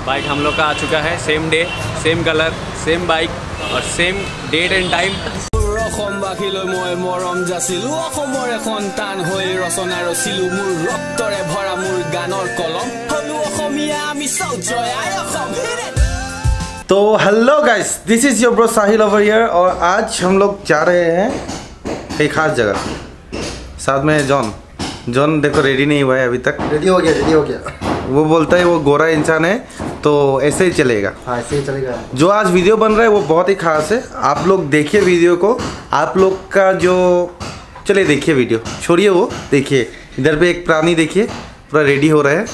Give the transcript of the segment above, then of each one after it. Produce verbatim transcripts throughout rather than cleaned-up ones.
Bike हम लोग का आ चुका है। Same day, same colour, same bike और सेम डेट एंड टाइम। অসমবাসীলৈ মই মৰম যাচিলো, অসমৰ এখন টান হৈ ৰচনা ৰচিলো, মোৰ ৰক্তৰে ভৰা মোৰ গানৰ কলম, হলো অসমীয়া আমি চাও জয় আই অসম। तो hello guys, this is your bro Sahil over here और आज हम लोग जा रहे हैं एक खास जगह। साथ में जॉन जॉन देखो रेडी नहीं हुआ है अभी तक। रेडी हो गया रेडी हो गया वो बोलता है वो गोरा इंसान है तो ऐसे ही चलेगा। हाँ ऐसे ही चलेगा। जो आज वीडियो बन रहा है वो बहुत ही खास है, आप लोग देखिए वीडियो को। आप लोग का जो चलिए देखिए वीडियो, छोड़िए वो देखिए। इधर पे एक प्राणी देखिए पूरा रेडी हो रहा है।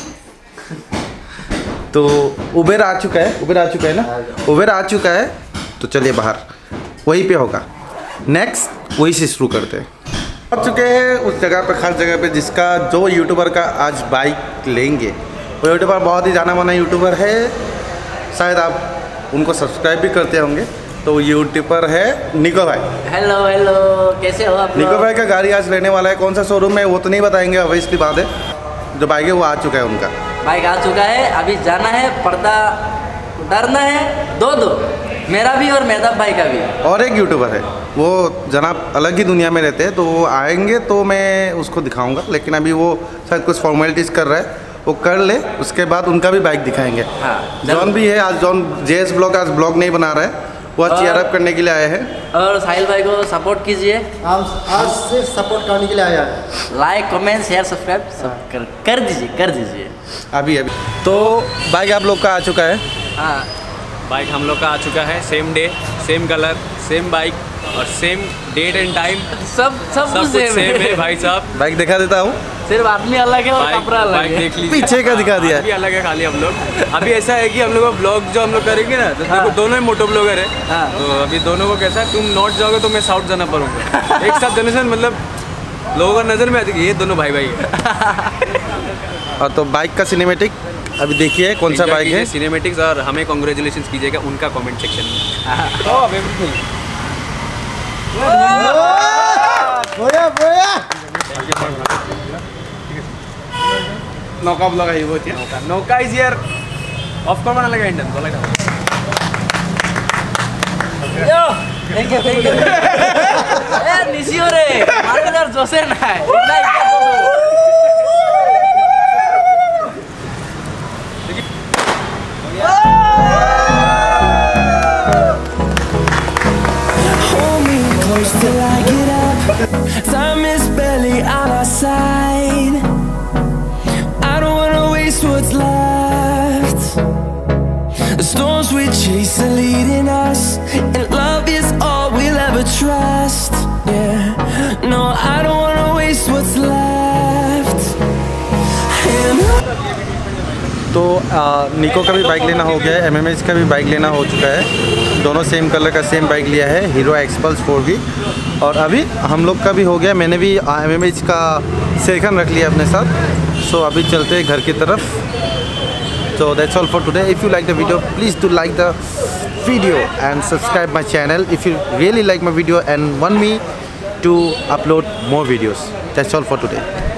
तो उबेर आ चुका है, उबेर आ चुका है ना, उबेर आ चुका है। तो चलिए बाहर वहीं पे होगा, नेक्स्ट वहीं से शुरू करते हैं। आ चुके हैं उस जगह पे, खास जगह पे, जिसका जो यूट्यूबर का आज बाइक लेंगे। वो यूट्यूबर बहुत ही जाना माना यूट्यूबर है, शायद आप उनको सब्सक्राइब भी करते होंगे। तो यूट्यूबर है निको भाई। हेलो हेलो, कैसे हो आप? निको भाई का गाड़ी आज लेने वाला है। कौन सा शोरूम है वो तो नहीं बताएंगे, अब इसकी बात है। जो बाइक है वो आ चुका है, उनका बाइक आ चुका है। अभी जाना है, पर्दा उतारना है, दो दो मेरा भी और मेहताब भाई का भी। और एक यूट्यूबर है, वो जनाब अलग ही दुनिया में रहते हैं, तो वो आएंगे तो मैं उसको दिखाऊंगा। लेकिन अभी वो शायद कुछ फॉर्मेलिटीज़ कर रहा है, वो कर ले, उसके बाद उनका भी बाइक दिखाएंगे। हाँ, जॉन भी है आज। जॉन जेएस ब्लॉग आज ब्लॉग नहीं बना रहा है, वो आज चीयर अप करने के लिए आए हैं। और साहिल भाई को सपोर्ट कीजिए। हम आज से सपोर्ट करने के लिए आया है। लाइक कमेंट शेयर सब्सक्राइब सब कर कर दीजिए कर दीजिए अभी अभी तो बाइक आप लोग का आ चुका है। हाँ, बाइक हम लोग का आ चुका है। Same day, same colour, same bike और सेम डेट एंड टाइम। सब सब सब कुछ सेम है भाई साहब। बाइक दिखा देता हूँ, सिर्फ आदमी अलग है और बाइक कपड़ा अलग बाइक है। देख लीजिए, पीछे का दिखा दिया है। अभी अलग है खाली हम लोग। अभी ऐसा है कि हम लोग का ब्लॉग जो हम लोग करेंगे ना, तो देखो दोनों ही मोटो ब्लॉगर है। हाँ। तो अभी दोनों को कैसा है, तुम नॉर्थ जाओगे तो मैं साउथ जाना पड़ूंगा। एक साथ जाने से मतलब लोगों का नज़र में आती है ये दोनों भाई भाई है। और तो बाइक का सिनेमेटिक अभी देखिए कौन सा बाइक है। सिनेमेटिक्स और हमें कॉन्ग्रेचुलेशन कीजिएगा उनका कमेंट सेक्शन में। बोया बोया नौका ब्लॉग आहे वो ती नौका नौका इज हियर ऑफ कॉमन लगा इंडियन बोला का यो थैंक यू थैंक यू। ए निशियो रे मार्केटर जोसे ना है इतना इतना Till I get up, time is barely on our side. I don't wanna waste what's left. The storms we chase are leading us, and love is all we'll ever trust. Yeah, no, I don't wanna waste what's left. And तो आ, निको का भी bike लेना हो गया है, M M H का भी बाइक लेना हो चुका है। दोनों सेम कलर का सेम बाइक लिया है, हीरो एक्सपल्स फोर वी। और अभी हम लोग का भी हो गया, मैंने भी एम एम एच का सेकंड रख लिया अपने साथ। सो अभी चलते हैं घर की तरफ। तो that's all for today. If you like the video please do like the video and subscribe my channel if you really like my video and want me to upload more videos. That's all for today.